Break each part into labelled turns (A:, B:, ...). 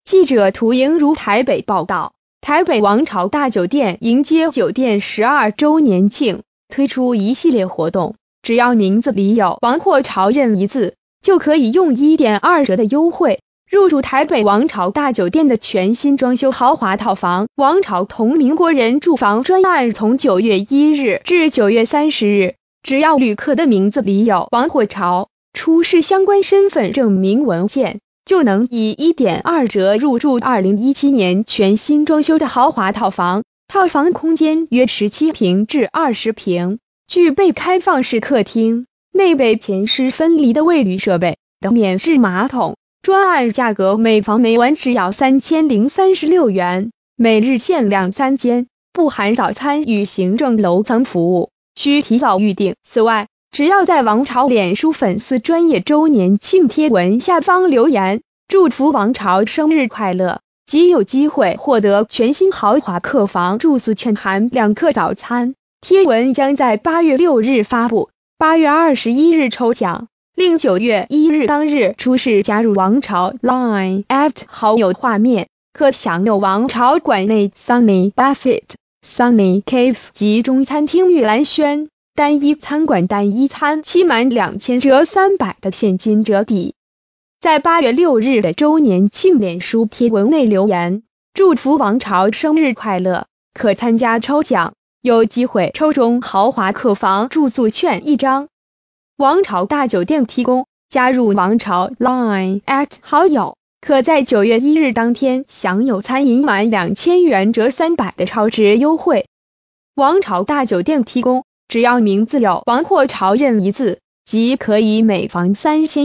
A: 记者涂莹如台北报道，台北王朝大酒店迎接酒店12周年庆，推出一系列活动，只要名字里有王或朝任一字，就可以用 1.2 折的优惠入住台北王朝大酒店的全新装修豪华套房。王朝同民国人住房专案从9月1日至9月30日，只要旅客的名字里有王或朝，出示相关身份证明文件，就能以 1.2 折入住2017年全新装修的豪华套房。套房空间约17平至20平，具备开放式客厅，内备前湿分离的卫浴设备等免治马桶。专案价格每房每晚只要3036元，每日限量3间，不含早餐与行政楼层服务，需提早预订。此外，只要在王朝脸书粉丝专页周年庆贴文下方留言祝福王朝生日快乐，即有机会获得全新豪华客房住宿券含2客早餐。贴文将在8月6日发布，8月21日抽奖，另9月1日当日出示加入王朝 Line@ 好友画面，可享有王朝馆内 Sunny Buffet、Sunny Cave 及中餐厅玉兰轩单一餐馆单一餐期满2000折300的现金折抵。在8月6日的周年庆脸书贴文内留言祝福王朝生日快乐，可参加抽奖，有机会抽中豪华客房住宿券1张。王朝大酒店提供加入王朝 Line@ 好友，可在9月1日当天享有餐饮满2000元折300的超值优惠。王朝大酒店提供只要名字有王或朝任一字，即可以每房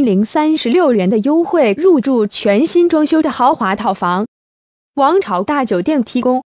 A: 3036元的优惠入住全新装修的豪华套房。王朝大酒店提供